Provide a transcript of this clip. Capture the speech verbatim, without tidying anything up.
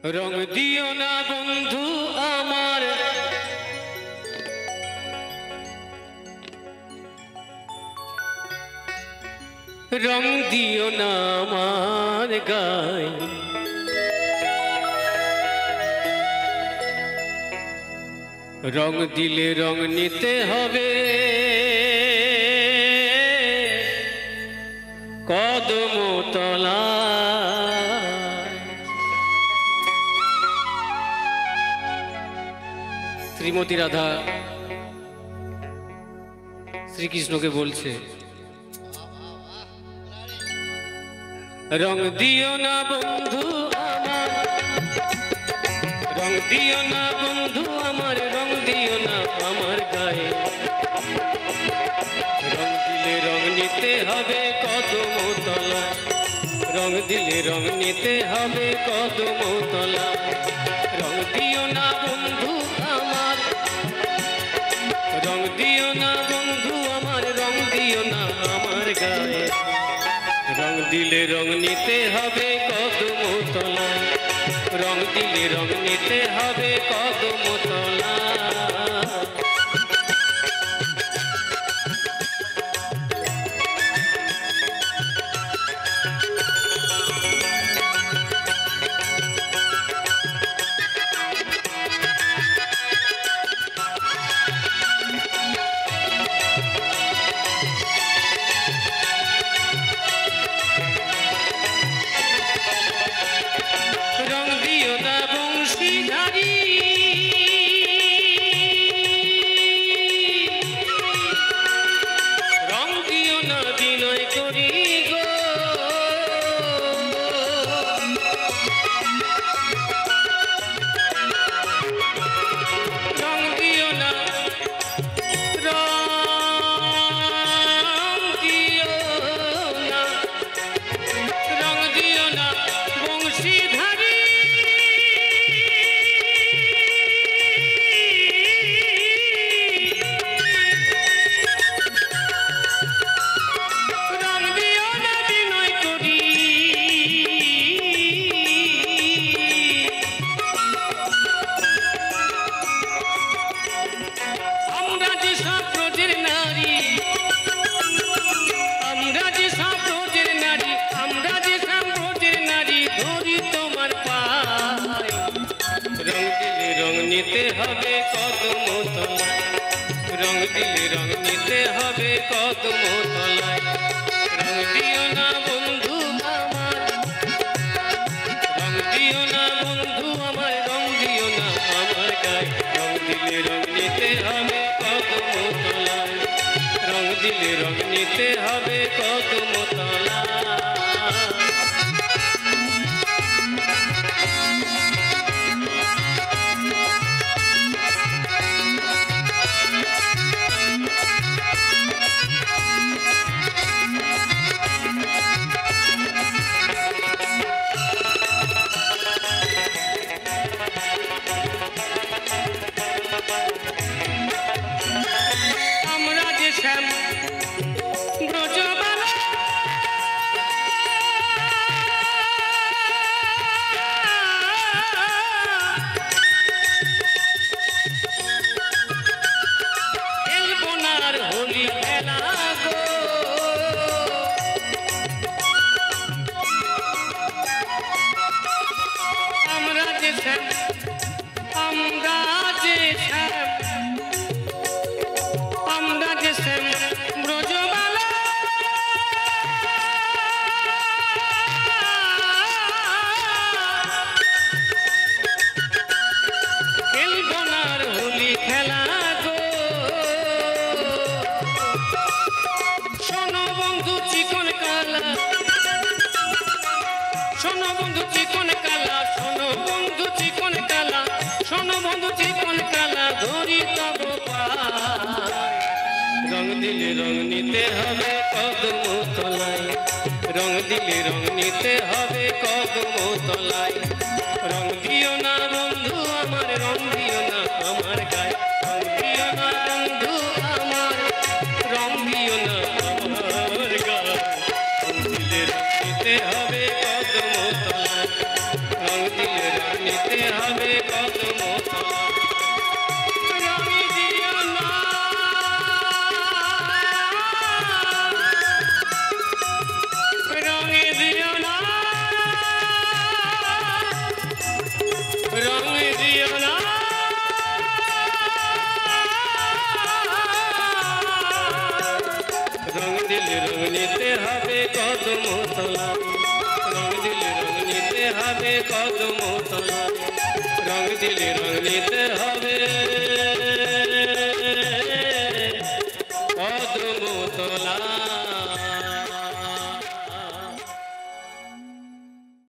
রং দিও না বন্ধু আমার রং দিও না আমার গায়ে রং দিলে রং নিতে হবে কদম তলা শ্রীমতী রাধা শ্রীকৃষ্ণকে বলছে রং দিও না বন্ধু আমার রং দিও না বন্ধু আমার রং দিও না আমার গায়ে রং দিলে রং নিতে হবে কদম তলা রং দিলে রং নিতে হবে কদম তলা রং দিও না বন্ধু আমার রং দিও না বন্ধু আমার রং দিও না আমার গায়ে রং দিলে রং নিতে হবে কদম তলা রং দিলে রং নিতে হবে কদম তলা নিতে হবে কদম তলায় রং দিলে রং নিতে হবে কদম তলায় রং দিও না বন্ধু আমার রং দিও না বন্ধু আমার রং দিও না আমার গায়ে রং দিলে রং নিতে হবে কদম তলায় রং দিলে রং নিতে হবে কদম তলায় শোনো বন্ধু চিকন কালা শোনো বন্ধু চিকন কালা শোনো বন্ধু চিকন কালা ধরি তব পায় রং দিলে রং নিতে হবে কদম তলায় রং দিলে রং নিতে হবে কদম তলায় রং দিও না বন্ধু আমার রং দিও না আমার গায়ে রং দিও না বন্ধু আমার রং দিও না আমার গায়ে রং দিলে রং নিতে হবে কদম তলায় রং দিলে রং নিতে কদম তলায় রং দিলে রং নিতে হবে।